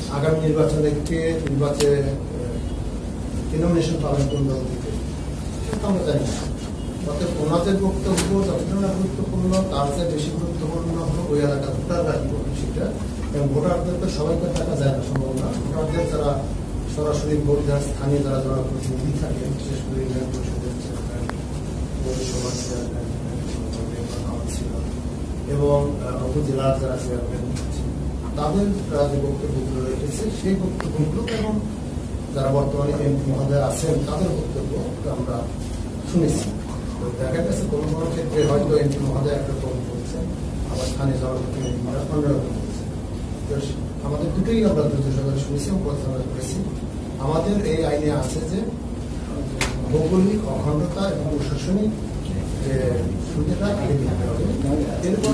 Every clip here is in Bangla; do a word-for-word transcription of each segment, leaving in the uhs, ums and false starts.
আগামী নির্বাচনকে নির্বাচনে নমিনেশন পাবেন কোন দল থেকে সেটা আমরা জানি না। অর্থাৎ ওনাদের বক্তব্য যতটা না গুরুত্বপূর্ণ তার চেয়ে বেশি গুরুত্বপূর্ণ হলো ওই এলাকার ভোটাররা কি করবে সেটা, এবং ভোটারদের তো সবাইকে টাকা যায় না, সম্ভব না। ভোটারদের যারা সরাসরি ভোট দেওয়ার স্থানীয় যারা জনপ্রতিনিধি থাকে, বিশেষ করে ইউনিয়ন পরিষদের চেয়ারম্যান, পৌরসভার চেয়ারম্যান ছিল এবং উপজেলার যারা চেয়ারম্যান তাদের যে বক্তব্যগুলো রেখেছে সেই বক্তব্যগুলো এবং যারা বর্তমানে এমপি মহোদয় আছেন তাদের বক্তব্য আমরা শুনেছি। তো দেখা গেছে কোনো কোনো ক্ষেত্রে হয়তো এমপি মহোদয় একরকম বলছেন, আবার স্থানীয় জনপ্রতিনিধিরা অন্যরকম বলছেন। তো আমাদের দুটোই আমরা ধৈর্য সহকারে শুনেছি এবং পর্যালোচনা করেছি। আমাদের এই আইনে আছে যে ভৌগোলিক অখণ্ডতা এবং প্রশাসনিক যে সুবিধাটা আগে দিতে হবে, এরপর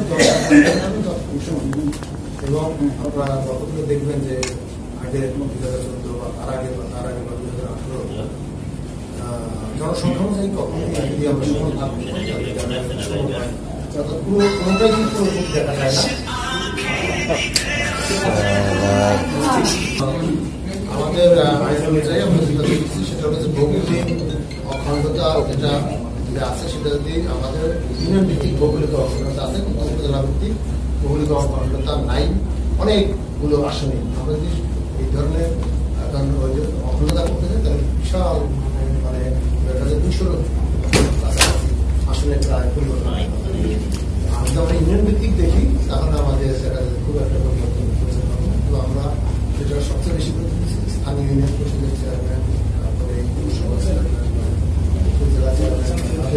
এবং আপনারা গতগুলো দেখবেন যে আগে দুই হাজার চোদ্দ বা তার আগে বা তার আগে বা দুই হাজার আঠারো জনসংখ্যা অনুযায়ী কখনোই যদি আমরা সমান থাকবো পুরো কোনোটাই কিন্তু দেখা যায় না। আমাদের আইন অনুযায়ী আমরা যেটা দেখছি সেটা হচ্ছে ভৌগোলিক অখণ্ডতা যেটা যেটা আছে সেটা যদি আমাদের ইউনিয়ন ভিত্তিক ভৌগোলিক অখণ্ডতা আছে, কিন্তু উপজেলা ভিত্তিক ভৌগোলিক অখণ্ডতা নাই অনেকগুলো আসনে। আমরা যদি এই ধরনের অখণ্ডতা করতে চাই তাহলে বিশাল মানে দুইশো আসনে প্রায় পরিবর্তন। আমি যদি আমরা ইউনিয়ন ভিত্তিক দেখি তাহলে আমাদের সেটা খুব একটা পরিবর্তন কিন্তু আমরা যেটা সবচেয়ে বেশি স্থানীয় ইউনিয়ন পরিষদের চেয়ারম্যান, তারপরে পৌরসভা চেয়ারম্যান, উপজেলা চেয়ারম্যান,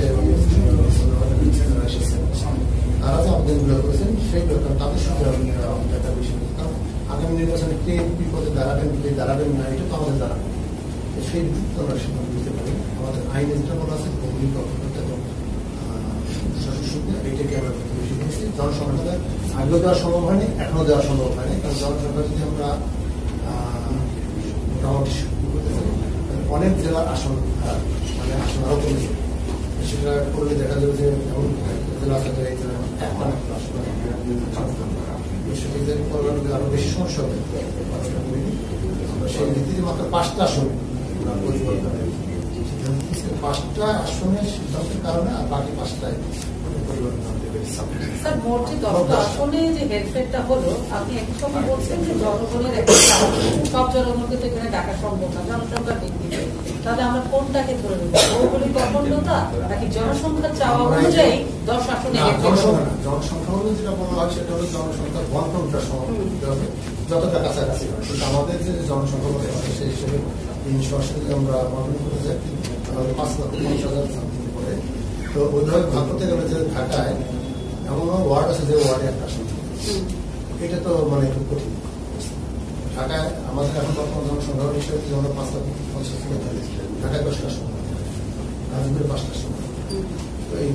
এসেছেন তারা যে আবেদনগুলো করেছেন সেইগুলো তাদের সঙ্গে একটা বিষয়। কারণ আগামী নির্বাচনে কে এমপি পদে দাঁড়াবেন কে দাঁড়াবেন না এটা তো আমাদের দাঁড়াবে, সেই দিকটা আমরা সিদ্ধান্ত দিতে পারি। আমাদের আইনে যেটা বলা আছে ভৌগোলিক অখণ্ডতা এবং প্রশাসন সুবিধা এটাকে আমরা বেশি দিয়েছি। জনসংখ্যাটা আগেও দেওয়া সম্ভব হয়নি, এখনো দেওয়া সম্ভব হয়নি, কারণ জনসংখ্যা যদি আমরা মোটামুটি শুরু করতে পারি অনেক জেলার আসন মানে আসন আরো কমেছে। সেটা করলে দেখা যাবে যে এমন জেলা আছে এই জেলা আরো বেশি সমস্যা হবে। আমরা সেই ভিত্তিতে মাত্র পাঁচটা আসনে পাঁচটা আসনের সিদ্ধান্তের কারণে আর বাকি পাঁচটায় স্যার মোট যে দশটা আসনে যে হেরফেরটা হলো, আপনি একই সঙ্গে বলছেন যে জনগণের একটা সব জনগণকে তো এখানে ডাকা সম্ভব না জনসংখ্যার ভিত্তিতে, তাহলে আমরা কোনটাকে ধরে নেব? ভৌগোলিক অখণ্ডতা নাকি জনসংখ্যা চাওয়া অনুযায়ী দশ আসনে? জনসংখ্যা হলো যেটা বলা হয় সেটা হলো জনসংখ্যার বন্টনটা সমান করতে হবে যতটা কাছাকাছি হয়। কিন্তু আমাদের যে জনসংখ্যা বলে সেই হিসেবে তিনশো আসনে আমরা বন্টন করতে যাই পাঁচ লক্ষ পঞ্চাশ হাজার সামথিং করে। তো ওইভাবে ভাগ করতে গেলে যে ঢাকায় এমন ওয়ার্ড আছে যে ওয়ার্ডে একটা আসন, এটা তো মানে খুব কঠিন। ঢাকায় আমাদের এখন বর্তমান জনসংখ্যা হিসেবে আমরা পাঁচ লক্ষ পঞ্চাশ থেকে ঢাকায় দশটা আসন, রাজপুরে পাঁচটা আসন। তো এই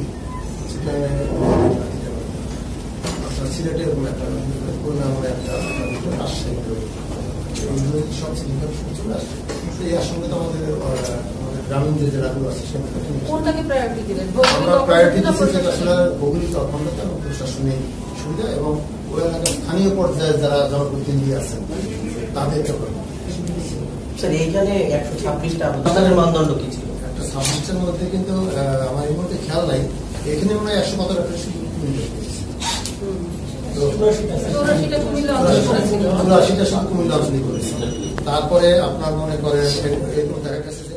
আপনার সিলেটে এরকম একটা খুলনামে একটা রাজশাহী সব সিলেট চলে আসছে। এই আসনটা তো আমাদের গ্রামীণ যে জেলাগুলো আছে কোনটাকে প্রায়োরিটি দিলেন? আমরা প্রায়োরিটি দিচ্ছি আসলে ভৌগোলিক অখণ্ডতা এবং প্রশাসনিক সুবিধা এবং ওই এলাকার স্থানীয় পর্যায়ে যারা জনপ্রতিনিধি আছেন তাদেরকে স্যার এইখানে একশো ছাব্বিশটা আবেদনের মানদণ্ড কি ছিল? একটা ছাব্বিশের মধ্যে কিন্তু আমার এই মুহূর্তে খেয়াল নাই, এখানে মনে হয় একশো কত একটা চুরাশিটা শুধু কুমিল্লা অঞ্চলই করেছে। তারপরে আপনার মনে করেন দেখা গেছে